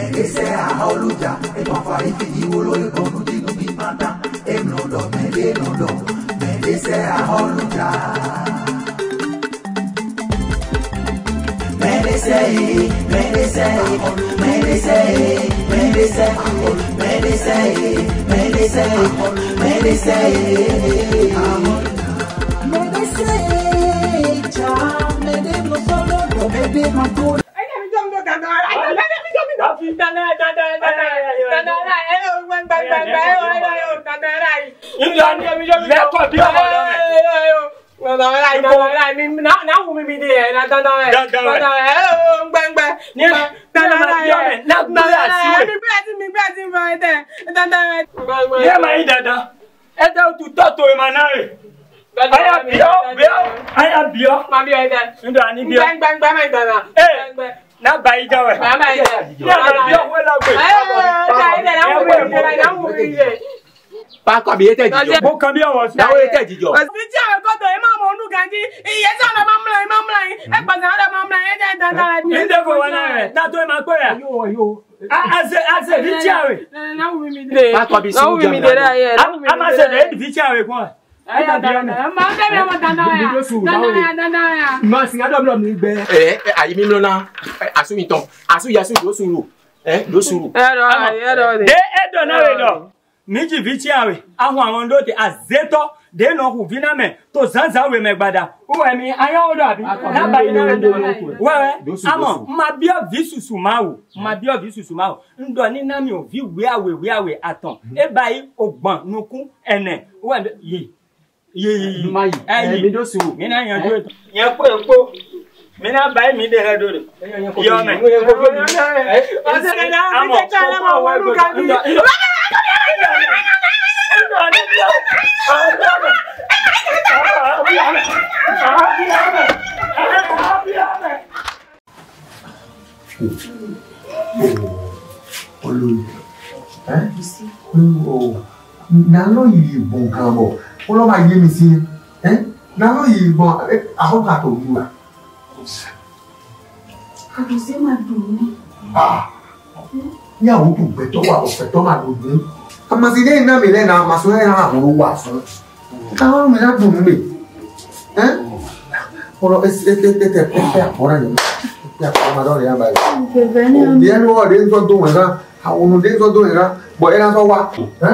MEDESSE AHOLOU et ton fari fini wolo le bon di nous bi panta et non do MEDESSE AHOLOU MEDESSE pas comme il était dit. Bon, combien on s'est été dit. Miji vichiawe ahu awon dote azeto de no hu viname to zanza we megbada uwe mi aya odo abi na ba ina wewe amo ma bio visusu mawo ndo ni na mi o vi we awe aton e bayi ogbon nukun ene uwe ye mai mi do suru mi na yan do yan po mi na bayi mi de redo re yo me Nalo yi bon kambo. Olo ma ye mi si. Nalo yi bon aho ka to mu. Ka to se ma dun. Ya o tu beto wa o feto ma dun. Amaside na mi le na maso na ahoro wa so. Ka o mi na dun mi. Olo te apora ni. Ya ko ma do ya ba. Dia no de so do wa ha o no de so do era. Bo era so wa.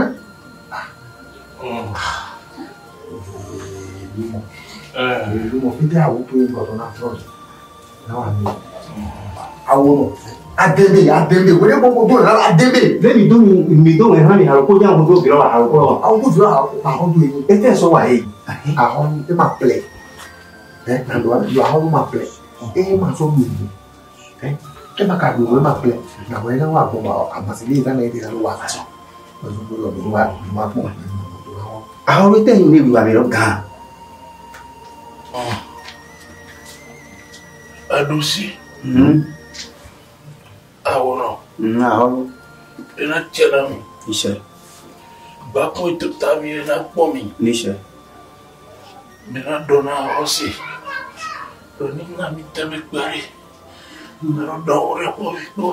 Mo fi dia o to ngo na front. Na wa ni. Awo Adembe, we don't go to Adembe. Let me do my honey. I'll put down go below. I'll go to our do it. It is so I home to my play. And you are home my play. My so good. Cái mà cả người mà play. Là với nó vào của à mà sẽ đi ra này thì là loạt. Mà chúng tôi bị loạt mà cũng áo với tên như vậy nó cả. Adusi. AHOLOU. AHOLOU. Ina chela mi. Ishe. Ba ko tuta mi na po mi. Ishe. Mina dona osi. Doni na mi tebe kwari. Mina do ore ko do.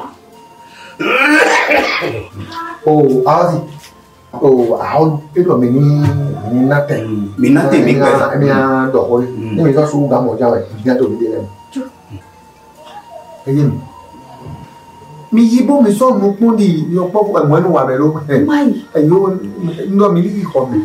Azi. AHOLOU. Itu mình nate. Mình nate mình cái mình đổ thôi. Nhưng mình do su gắm một nhau này, nhà tôi đi lên. Cái gì? Mi yibo mi so mo pon di yo popo e mo enu wa be lo ayo ndo mi li ko mi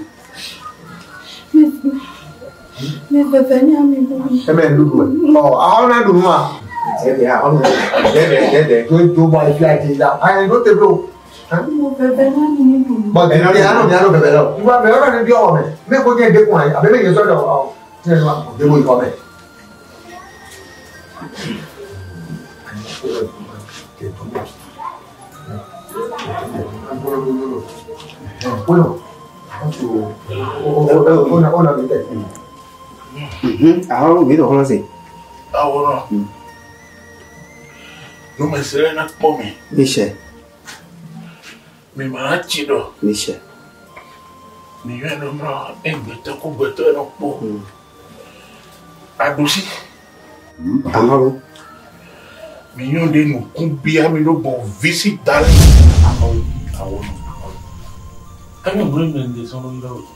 bebe ni ami bo e me lu a na du ma e ya o de go ba fly ti da ai go te bro mo bebe na ni du ba de no bebe lo wa be lo ni bi o me ko je de ko ai abe me ye so do te lo de mo ko me Bueno, una vez. Ahora video cómo así. Ahora. No me seré na pomi. Dice. Mi manachido. Dice. Mi yo no bro, beto ku beto no po. Adusi. AHOLOU. Minho de no cumbia me no bom visitar. AHOLOU. Aí não lembro de só não ir hoje.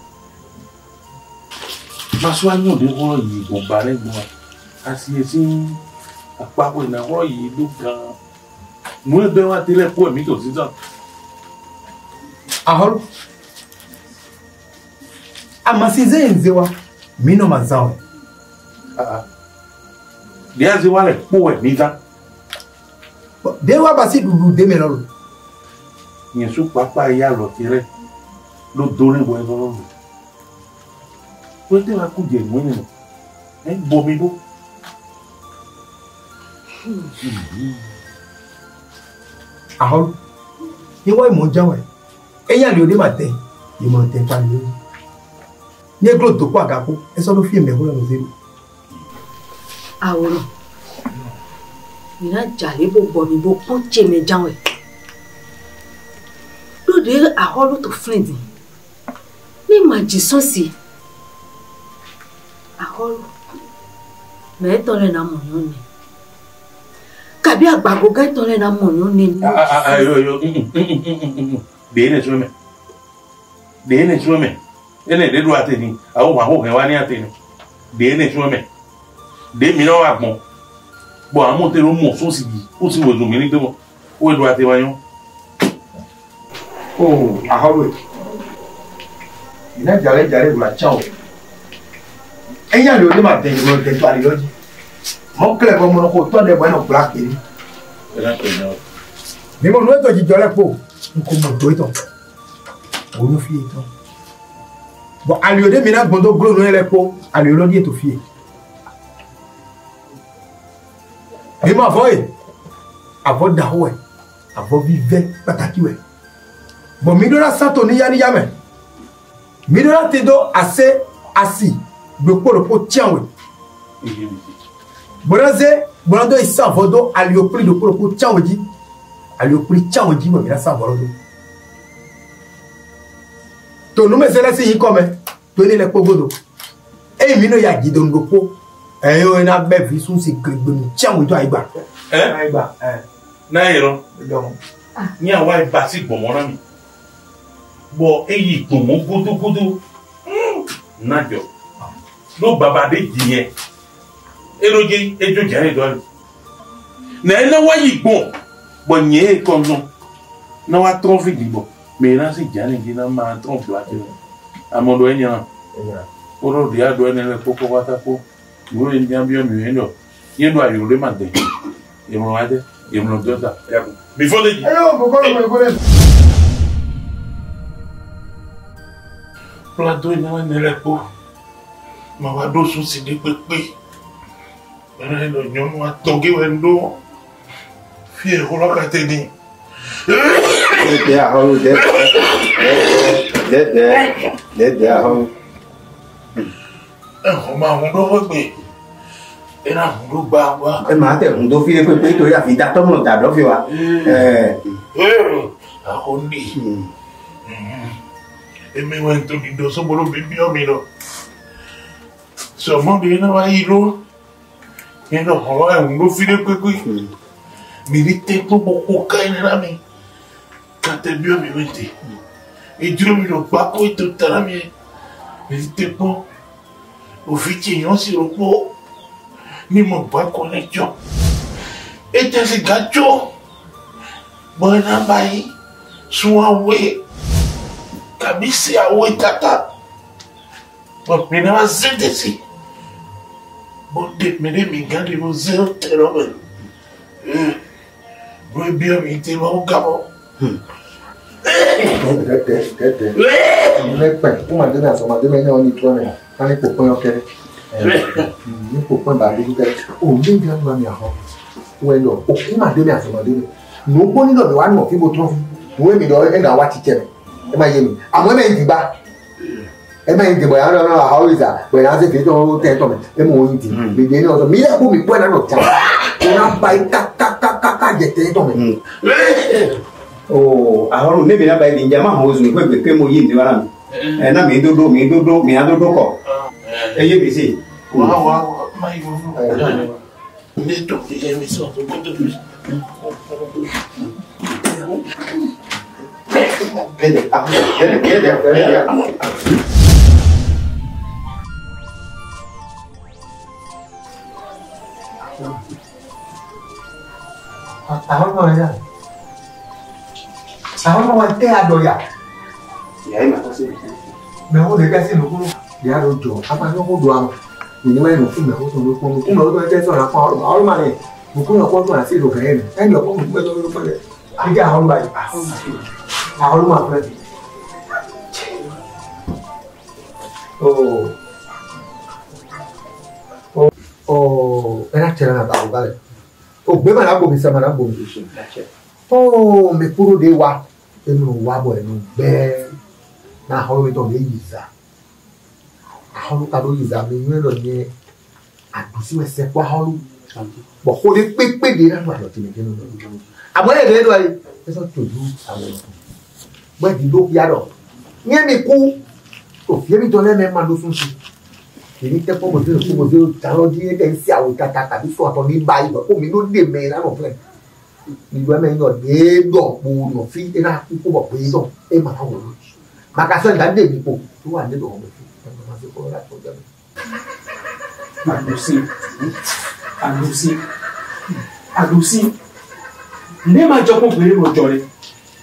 Mas o ano de hoje bombaré boa. Assim a papo na hoje do can. Não é bem a telefone me tô dizendo. AHOLOU. Amasize nzewa mino mazawe. Dia zewa le poe mita. Dewa basi dudu demelolo. Yesu papa ya lo tire. Lo dole bo ezolo. Pote la ku je mwene no. Bomi bo. AHOLOU. Yewa imonjawe. Eya li ode mate. Imo te pa li. Ni eglo to kwa gapo. Eso lo fi me ho no zero. AHOLOU. Mina jale bo bomi bo poche me janwe. Do de AHOLOU to friend. Ni magison si. AHOLOU. Me tole na monyo ni. Kabi agbago ga tole na monyo ni. Yo. Dene sume. Ene de do ateni. Awo ma ho he wa ni ateni. Dene sume. De mi no wa gbon. Bo amonte lo mo so si bi. O si wo zo mi ni demo. O do ate wa yon. Oh, AHOLOU. Ina jale bula chao. Eya li ode mate imo te pa li loji. Mo kle ko mo ko to de bueno black ni. Era pe no. Mi mo no to ji jole po. Nko mo do ito. O no fi ito. Bon, ali ode mi na gbondo glo no ele po. Ali lo di to fi. Mi ma voye. Avo dawe. Avo vive pataki we. Bon, mi do la santo ni yani yame. Mi do la tedo assez assis. Gbo lo po tianwe. Bonaze, bonado isa vodo ali o pri do po tianwe. Ali o pri tianwe mo mi la sa vodo. To no me zela si ikome. To ni le pogodo. E mi no ya gido ngopo. Yo na be vi sun si gbegbe mi tianwe to aigba. Aigba. Na iro. Ni awa iba si gbomo na mi. Bo eyi gbomo gudu. Najo. No baba de diye. Eroje ejo jare do. Na wa yi gbon. Bo nye konzo. Na wa tronfi dibo. Me na si jare gi na ma tronfi wa te. Amondo enya. Oro dia do ene le poko wata po. Wo en jambio mi endo. Yendo ayo le mande. Yemo wade. Yemo dota. Before the Ayo, bokolo. Plateau ina ne le po. Ma wa do sun si de pepe. Era no nyon wa toge wendo. Fi e holo ka te ni. De AHOLOU de AHOLOU. O ma hun do gbe. Era hun do gba wa. E ma te hun do fi pepe to ya fi da to mo da do fi wa. AHOLOU. Eme wento di do so bolo bibi o mi lo. So mo de na wa ilo. Yendo holo e un do fi de pepe. Mi ri te to bo ko ka ni na mi. Ka te bi o mi wente. E duro mi lo pa ko to tara mi. Mi ri te po. O fi ti yon si lo po. Ni mo ba ko le jo. E te se gacho. Bo na bai. Suwa we. Kabisi awe tata. Bo mi na wa zete si. Bo de me de mi gande mo zero teromen. Bo bi o mi te mo gabo. Le pe, o ma de na so ma de me ni to me. Ani popo yo kere. Ni popo ba de kere. O mi ga ma mi aho. We lo, o ku ma de me aso ma de me. No bo ni do me wa no fi bo tro. We mi do e ga wa ti che. E ma ye mi. Amo me ti ba. E ma ti bo ya no how is that? We na se ke to te to me. E mo yin ti. Bi de ni o so mi le bu mi po na no cha. O na ba ka je te to me. Oh, AHOLOU ne bi na ba ni jama ho zo ni ko pe mo yin ni wa na. E na mi dodo ko. E ye bi si. Wa ma yo no. Ne to ye mi so to Ahol mau aja. Ahol mau teh ado ya. Ya ini apa sih? Mau dikasih nuku dia rojo. Apa nuku doang? Ini mah nuku mau teh soal apa? Ahol mana? Nuku nuku tuh nasi doang ini. Nuku betul betul deh. Tiga ahol baik. Ahol mah berarti. Enak jalan apa ahol kali? Bagaimana aku bisa mana aku bisa? Me puro dewa, enu wabo enu be, na aholo itu dia bisa. Aholo kalau bisa, minggu ni, aku sih masih kuah aholo. Bahwa dia pepe dia nak buat macam ni. Abu ni dia tu ay, esok tuju abu. Buat hidup ya do. Ni aku, dia itu ni memang dosunsi. Ini kita pun betul kalau dia kan siapa kata di suatu ni baik, aku minum dia mana nak pun. Ni buat mana dia dok bunuh, fit nak aku buat begitu, mana tahu. Maka saya dah dia ni pun, tuan dia dok begitu. Masuk orang tu jadi. Adusi. Ni macam apa beri macam ni?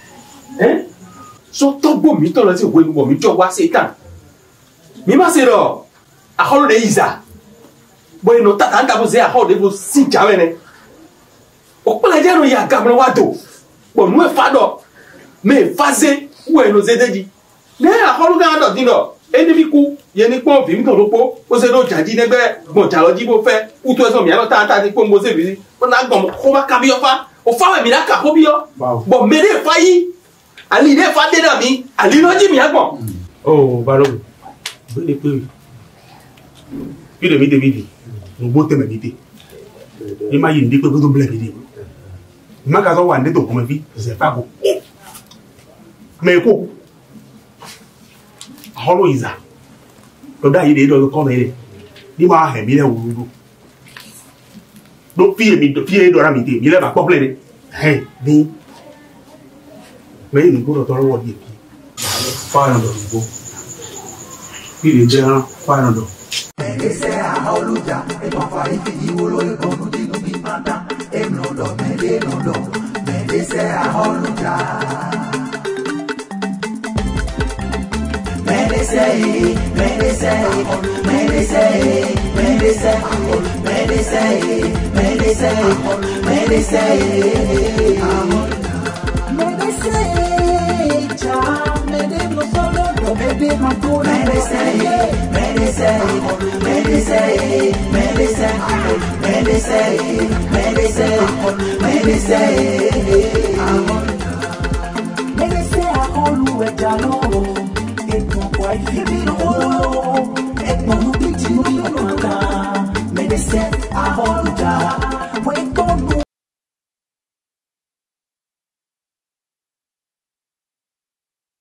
So tu bom itu lah sih, bom itu wah setan. Ni masih ro. Aholo de Isa. Bueno, tata anda você aholo de você jawe ne. O pala jano ya gamla wado. Bo no e fado. Me faze we no zedeji. Ne aholo ga do dino. Eni bi ku, ye ni pon bi mi to lopo. O se do jaji negbe, mo jalo ji bo fe. U to so mi alo tata ti pon mo se bi. O na gbon ko ma ka bi ofa. O fa we mi na ka ko bi yo. Bo me de fa yi. Ali de fa de na mi. Ali no ji mi agbon. Oh, balogun. Bele pe. Puis le midi, nous bottons le midi. Imagine, dit que vous oubliez le midi. Ma casa ou ande to comme vie, c'est pas beau. Mais quoi? Aholo Isa. Le gars il est dans le corps il est. Il m'a fait mille euros. Donc pied dans la midi, il est pas complet. Hey, ni. Mais il nous faut dans le word dit. Pas dans le beau. Il est déjà pas dans le. MEDESSE AHOLOU et ton faille vidéo le contenus nous pimenta et MEDESSE AHOLOU MEDESSE